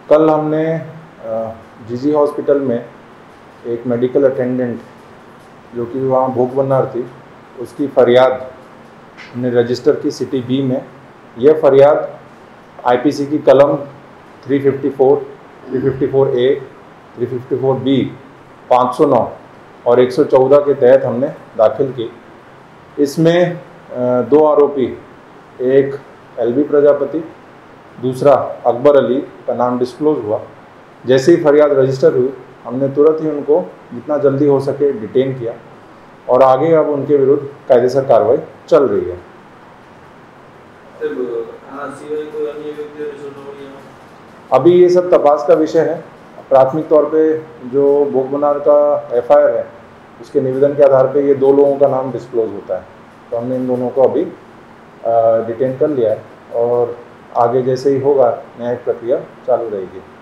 कल हमने जीजी हॉस्पिटल में एक मेडिकल अटेंडेंट जो कि वहाँ भोग बनार थी, उसकी फरियाद हमने रजिस्टर की सिटी बी में। यह फरियाद आईपीसी की कलम 354, 354A, 354B, 509 और 114 के तहत हमने दाखिल की। इसमें दो आरोपी, एक एलबी प्रजापति, दूसरा अकबर अली का नाम डिस्क्लोज हुआ। जैसे ही फरियाद रजिस्टर हुई, हमने तुरंत ही उनको जितना जल्दी हो सके डिटेन किया और आगे अब उनके विरुद्ध कायदेसर कार्रवाई चल रही है। अभी ये सब तपास का विषय है। प्राथमिक तौर पे जो भोगबनार का एफआईआर है, उसके निवेदन के आधार पे ये दो लोगों का नाम डिस्क्लोज होता है, तो हमने इन दोनों को अभी डिटेन कर लिया है और आगे जैसे ही होगा न्यायिक प्रक्रिया चालू रहेगी।